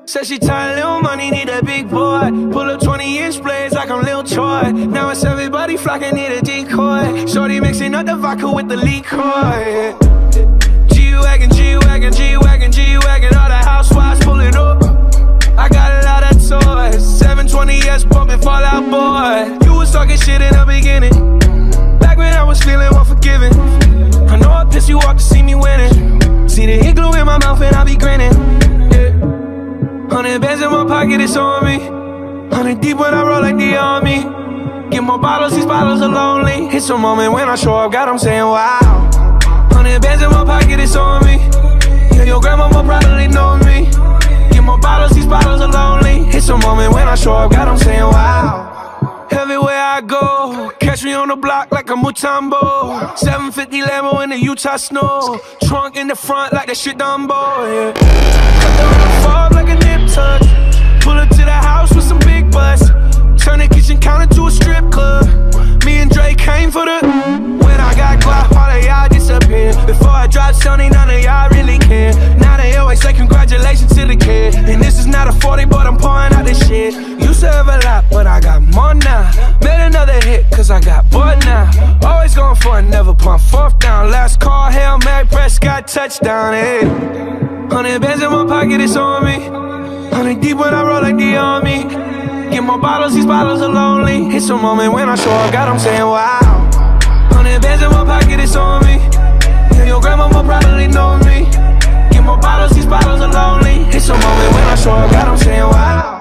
Said she tired, little money, need a big boy. Pull up 20-inch blades like I'm Lil Troy. Now it's everybody flocking, need a decoy. Shorty mixing up the vodka with the liquor. G-Wagon, G-Wagon, G-Wagon, G-Wagon. All the housewives pulling up. I got a lot of toys. 720S bumping Fall Out Boy. You was talking shit in the beginning, back when I was feeling unforgiving. I know I pissed you off to see me winning. See the hit glue in my mouth and I be grinning. 100 bands in my pocket, it's on me. 100 deep when I roll like the army. Get more bottles, these bottles are lonely. It's a moment when I show up, God, I'm saying wow. 100 bands in my pocket, it's on me. Yeah, your grandma will probably know me. Get more bottles, these bottles are lonely. It's a moment when I show up, God, I'm saying wow. Everywhere I go, catch me on the block like a Mutombo. 750 Lambo in the Utah snow. Trunk in the front like that shit Dumbo, yeah. Cut the roof off like a nip tuck. Pull up to the house with some big butts. Turn the kitchen counter to a strip club. Me and Dre came for the. When I got Glock, all of y'all disappeared. Before I dropped Sony, none of y'all really care. Now they always say congratulations to the kid. And this is not a 40, but I'm pouring out this shit. Used to have a lot, but I got more now. Made another hit, cause I got bored now. Always going for it, never pump fourth down. Last call, Hail Mary, Prescott, touchdown, hey. 100 bands in my pocket, it's on me. 100 deep when I roll like the army. Get more bottles, these bottles are lonely. It's a moment when I show up, God, I'm saying wow. 100 bands in my pocket, it's on me. Yeah, your grandma will probably know me. Get more bottles, these bottles are lonely. It's a moment when I show up, God, I'm saying wow.